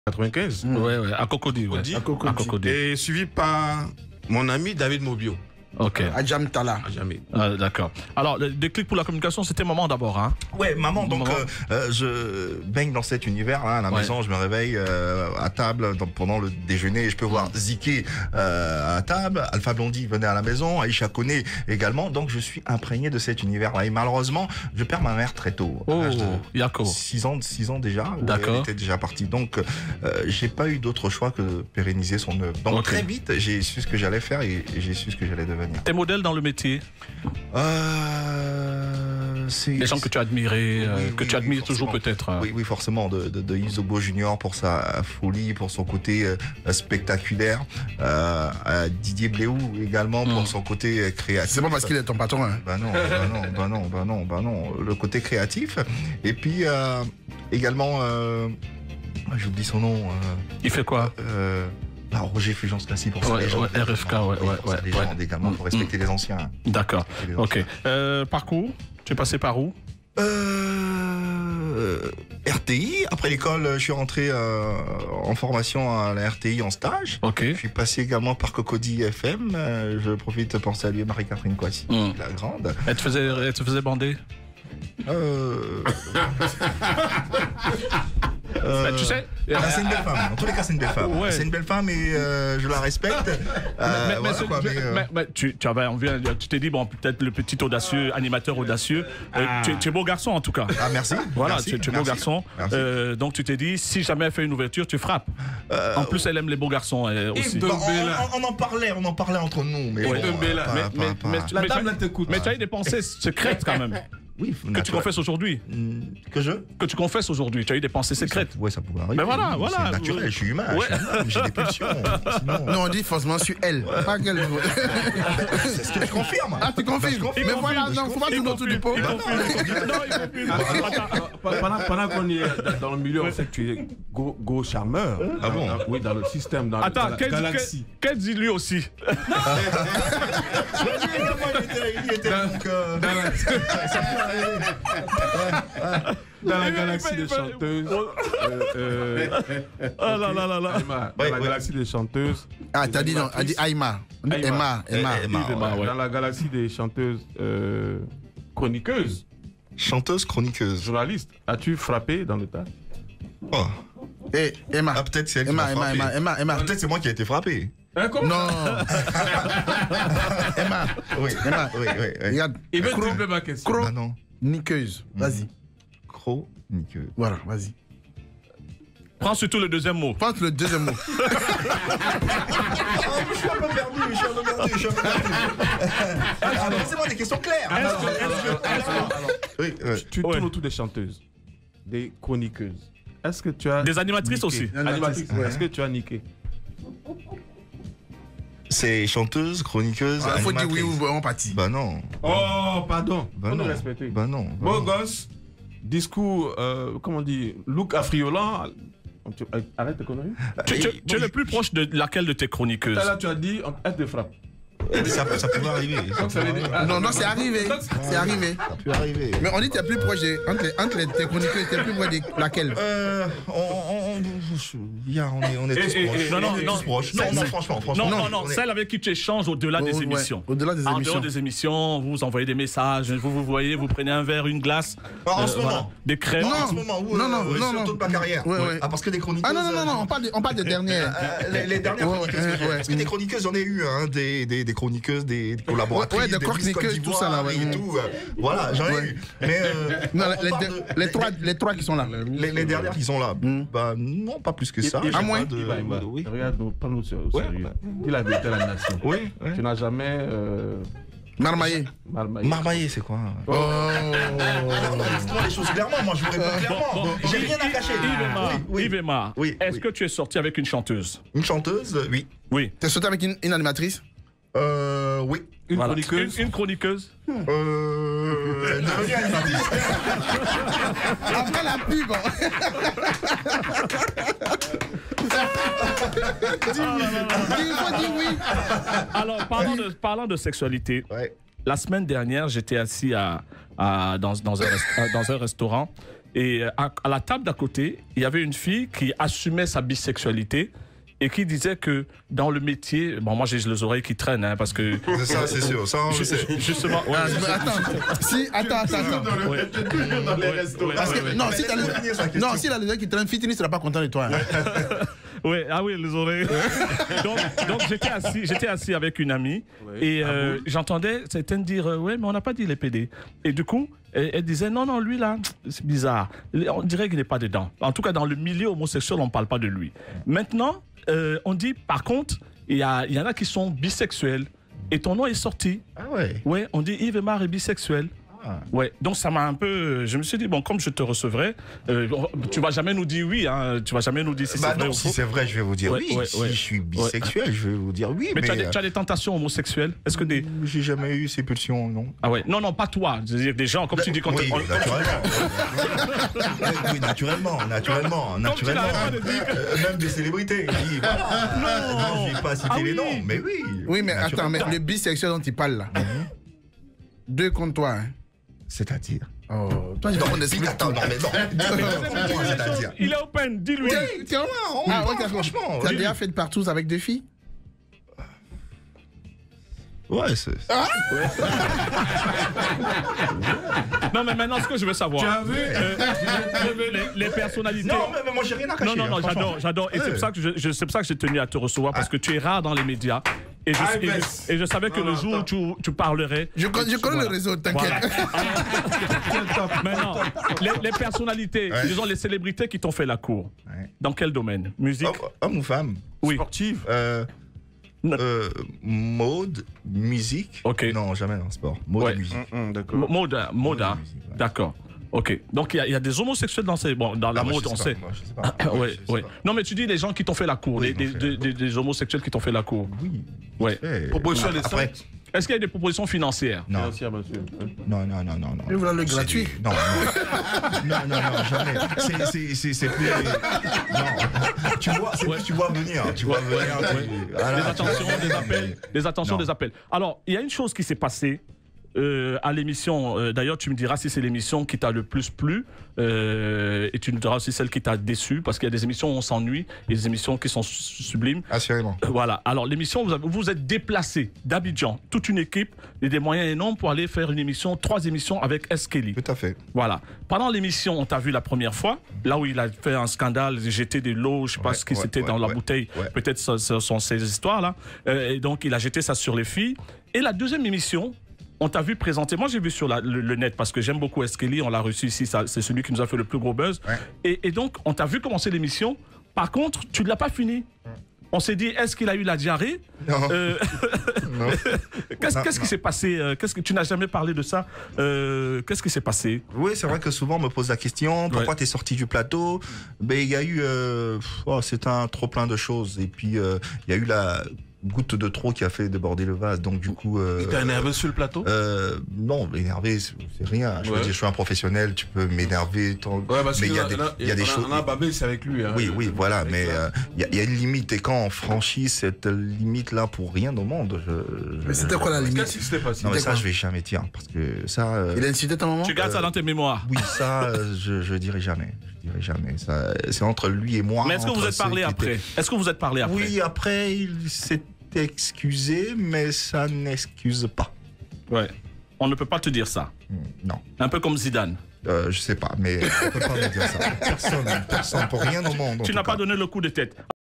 95. Ouais, à Cocody. Ouais. À Cocody. Et suivi par mon ami David Mobio. Ok. Adjam Tala. Jamais. D'accord. Alors, le déclic pour la communication, c'était maman d'abord, hein? Ouais, maman, donc je baigne dans cet univers, hein, à la maison, je me réveille à table pendant le déjeuner et je peux voir Ziké à table, Alpha Blondy venait à la maison, Aïcha Koné également, donc je suis imprégné de cet univers-là. Et malheureusement, je perds ma mère très tôt. Oh, Yako. 6 ans déjà, d'accord. elle était déjà partie, donc j'ai pas eu d'autre choix que de pérenniser son œuvre. Donc très vite, j'ai su ce que j'allais faire et j'ai su ce que j'allais devenir. Tes modèles dans le métier? Les gens que tu as admirés, que tu admires toujours peut-être. Oui, forcément, de Isobo Junior pour sa folie, pour son côté spectaculaire, Didier Bléou également pour son côté créatif. C'est pas parce qu'il est ton patron, hein. Bah non, le côté créatif. Et puis également, j'oublie son nom. Il fait quoi? Roger Fulgence Cassis pour ça. RFK, ouais. Également pour respecter les anciens. D'accord. Ok. Parcours, tu es passé par où? RTI. Après l'école, je suis rentré en formation à la RTI en stage. Ok. Je suis passé également par Cocody FM. Je profite de penser à lui, Marie-Catherine Coissy, la grande. Elle te faisait bander? Tu sais, c'est une belle femme. En tous les cas, c'est une belle femme. Ouais. C'est une belle femme et je la respecte. Tu avais envie, tu t'es dit bon, peut-être le petit audacieux, animateur audacieux. Tu es beau garçon en tout cas. Ah merci. Voilà, merci, tu es beau garçon. Donc tu t'es dit si jamais elle fait une ouverture, tu frappes. En plus, elle aime les beaux garçons aussi. On en parlait entre nous, mais la dame là t'écoute. Mais tu as eu des pensées secrètes quand même. Oui, que tu confesses aujourd'hui. Que tu confesses aujourd'hui. Tu as eu des pensées secrètes. Oui, ça pourrait arriver. Mais voilà. C'est naturel, je suis humain. J'ai des pulsions. Non, on dit forcément sur elle. Pas qu'elle. C'est ce que je confirme. Ah, tu confirmes. Mais voilà, non, faut pas tourner autour du pot. Non, il confirme. Pendant qu'on est dans le milieu, on sait que tu es gros charmeur. Ah bon? Oui, dans le système, dans la galaxie. Qu'elle dit lui aussi? Il était donc... Dans la galaxie des chanteuses. Ah là là là là. Dans la galaxie des chanteuses. Ah, t'as dit non, elle dit Aïma. Emma. Dans la galaxie des chanteuses chroniqueuses. Chanteuse chroniqueuse. Journaliste. As-tu frappé dans le tas? Oh. Eh, Emma. Ah, peut-être c'est elle qui m'a frappé. Emma. Peut-être c'est moi qui ai été frappé. Non. Emma. Oui. Regarde. Il veut tromper ma question. Chroniqueuse. Vas-y. Chroniqueuse. Voilà, vas-y. Prends surtout le deuxième mot. Pense le deuxième mot. Je suis un peu perdu. Laissez-moi des questions claires. Tu tournes autour des chanteuses, des chroniqueuses. Est-ce que tu as... Des animatrices aussi. Animatrices. Est-ce que tu as niqué? C'est chanteuse, chroniqueuse, Il faut animatrice. dire oui ou on partit. Bah non. Oh, pardon. Bah non. Respecter. Bah non. Beau gosse, discours, comment on dit, look affriolant. Arrête de conneries. Tu es le plus proche de laquelle de tes chroniqueuses? Là, tu as dit, elle te frappe. Ça pourrait arriver. Non, c'est arrivé. C'est arrivé. Ça peut arriver. Mais on dit que tu es plus proche entre les chroniqueuses, tu es plus proche de laquelle? On est tous proches. Non, franchement. Non, celle avec qui tu échanges au-delà des émissions. Au-delà des émissions. En dehors des émissions, vous envoyez des messages, vous voyez, vous prenez un verre, une glace. En ce moment. Des crèmes. En ce moment, sur toute ma carrière. Ah, parce que des chroniqueuses. Ah non, on parle des dernières. Les dernières chroniqueuses. Parce que des chroniqueuses, j'en ai eu, des chroniqueuses, des collaboratrices, des chroniqueuses, tout ça là. Et tout. Voilà, j'en ai eu. Mais les trois qui sont là. Les dernières qui sont là. Bah non, pas plus que ça. À moins. Regarde, prends-nous sérieux. Dis la vérité à la nation. Oui. Tu n'as jamais... Marmaillé. Marmaillé, c'est quoi? Explique-moi les choses clairement, moi je vous réponds clairement. J'ai rien à cacher. Yves Emma, est-ce que tu es sorti avec une chanteuse? Une chanteuse? Oui. Oui. T'es sorti avec une animatrice? Oui. Une chroniqueuse? Une chroniqueuse? Devenue animatrice. Après la pub. Il faut dire oui. Alors, parlant de sexualité, la semaine dernière, j'étais assis dans un restaurant Et à la table d'à côté, il y avait une fille qui assumait sa bisexualité et qui disait que dans le métier, bon, moi j'ai les oreilles qui traînent, hein, parce que C'est ça, c'est sûr. Ça, on le sait. justement, ouais, Attends. ouais. Toujours dans les restaurants. Parce que, non, si t'as non, s'il a les oreilles qui traînent, Fitini sera pas content de toi. Hein. Ouais, ah oui, les oreilles. donc j'étais assis avec une amie et j'entendais certaines dire ouais, mais on n'a pas dit les PD. Et du coup, elle disait non, lui là, c'est bizarre. On dirait qu'il n'est pas dedans. En tout cas, dans le milieu homosexuel, on ne parle pas de lui. Maintenant, on dit par contre, il y en a qui sont bisexuels et ton nom est sorti. Ah ouais. Ouais, on dit Yves Aymar est bisexuel. Ouais, donc ça m'a un peu. Je me suis dit, bon, comme je te recevrai, tu vas jamais nous dire oui, hein, tu vas jamais nous dire si c'est vrai ou si faux. c'est vrai, je vais vous dire oui. Si je suis bisexuel, je vais vous dire oui. Mais tu as des tentations homosexuelles? Est-ce que des. J'ai jamais eu ces pulsions, non. Ah ouais, non, pas toi. Je veux dire, des gens, comme tu dis, quand oui, naturellement. Même des célébrités. Oui, voilà. Non, je vais pas citer les noms, mais oui. Oui, mais attends, mais le bisexuel dont il parle là, deux contre toi, hein. C'est-à-dire. Oh, toi, je vais prendre des Attends, non, mais non. C'est-à-dire. Il est open, dis-lui. Tiens, franchement. Tu as déjà fait de partout avec deux filles? Ouais, c'est. Non, mais maintenant, ce que je veux savoir. Tu as vu les personnalités. Non, mais moi, j'ai rien à cacher. Non, j'adore. Et c'est pour ça que c'est pour ça que j'ai tenu à te recevoir, parce que tu es rare dans les médias. Et je savais que le jour où tu parlerais. Je connais le réseau, t'inquiète. Maintenant, les personnalités, disons les célébrités qui t'ont fait la cour. Dans quel domaine? Musique? Homme ou femme? Oui. Sportive. Mode, musique. Ok. Non, jamais dans le sport. Mode, musique. D'accord. Mode, d'accord. Ok. Donc il y a des homosexuels dans la mode, on sait. Je sais pas. Ouais. Non, mais tu dis les gens qui t'ont fait la cour, Oui, des homosexuels qui t'ont fait la cour. Oui. Ouais. Proposition à l'essence. Après. Est-ce qu'il y a des propositions financières? Non. Financière, bien sûr. Non. Et voilà le gratuit. Non, jamais. C'est plus. Non. Tu vois venir. Des attentions, des appels. Alors, il y a une chose qui s'est passée à l'émission. D'ailleurs, tu me diras si c'est l'émission qui t'a le plus plu et tu nous diras aussi celle qui t'a déçu, parce qu'il y a des émissions où on s'ennuie et des émissions qui sont sublimes. Assurément. Voilà. Alors, l'émission, vous êtes déplacé d'Abidjan, toute une équipe et des moyens énormes pour aller faire une émission, 3 émissions avec S. Kelly. Tout à fait. Voilà. Pendant l'émission, on t'a vu la première fois, là où il a fait un scandale, jeté des lots, je sais pas ce qui c'était dans la bouteille. Peut-être ce sont ces histoires-là. Et donc, il a jeté ça sur les filles. Et la deuxième émission, on t'a vu présenter, moi j'ai vu sur le net parce que j'aime beaucoup S. Kelly, on l'a reçu ici, c'est celui qui nous a fait le plus gros buzz. Et donc on t'a vu commencer l'émission, par contre tu ne l'as pas fini. On s'est dit, est-ce qu'il a eu la diarrhée? Non. Non. Qu'est-ce qui s'est passé? Qu'est-ce que tu n'as jamais parlé de ça? Qu'est-ce qui s'est passé? Oui, c'est vrai que souvent on me pose la question, pourquoi tu es sorti du plateau? Ben il y a eu, c'est un trop plein de choses et puis il y a eu la goutte de trop qui a fait déborder le vase, donc du coup. T'es énervé sur le plateau? Non, énervé, c'est rien. Je veux dire, je suis un professionnel, tu peux m'énerver. Parce mais il y a des choses. On a babé, c'est avec lui. Hein, oui, voilà, mais il y a une limite et quand on franchit cette limite-là pour rien au monde, Mais c'était quoi la limite? Qu'est-ce qui s'était passé? Non, mais ça, je vais jamais dire parce que ça. Il a insulté ta maman? Tu gardes ça dans tes mémoires? Oui, ça, je dirai jamais. Jamais. C'est entre lui et moi. Mais est-ce que vous êtes parlé après? Est-ce que vous êtes parlé après? Oui, après, il s'est excusé, mais ça n'excuse pas. Ouais. On ne peut pas te dire ça. Non. Un peu comme Zidane. Je sais pas, mais on peut pas me dire ça. Personne, pour rien au monde. Tu n'as pas donné le coup de tête.